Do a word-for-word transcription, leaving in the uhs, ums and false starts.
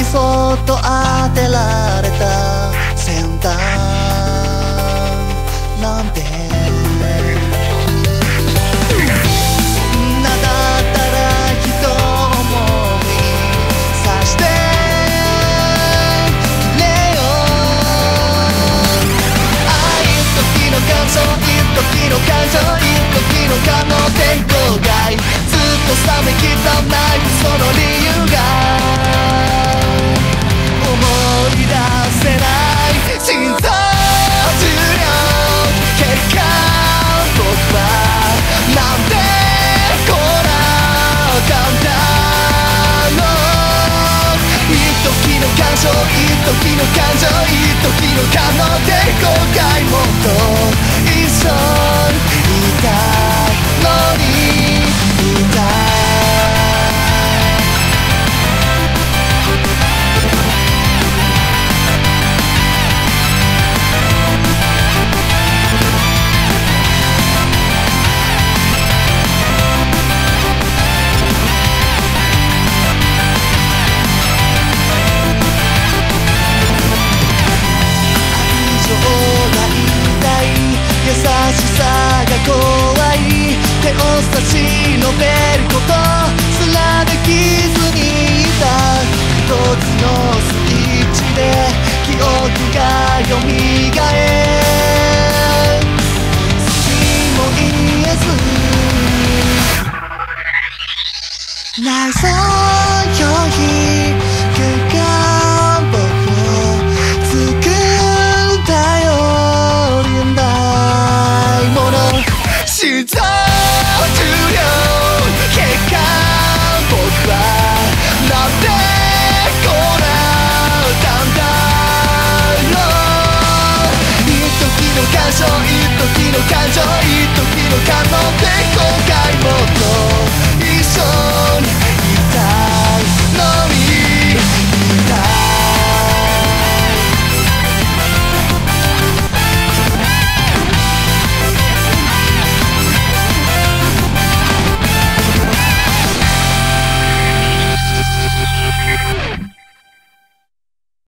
そっと当てられた先端なんてなだったら一思いさしてくれよあい時の感想いっ時の感情いっ時の感の天候外ずっと冷めきったナイフその理由が思い出せない心臓重量結果僕はなんでこうなったんだろう一時の感傷一時の感情一時の感の抵抗外もっと一緒にいたのにいた優しさが怖い手を差し伸べることすらできずにいた一つのスイッチで記憶が蘇る好きも言えずないぞよい空間僕を作る頼りないもの心臓重量結果僕はなんでこうなったんだろう一時の感傷一時の感情一時の感の抵抗外もっと一緒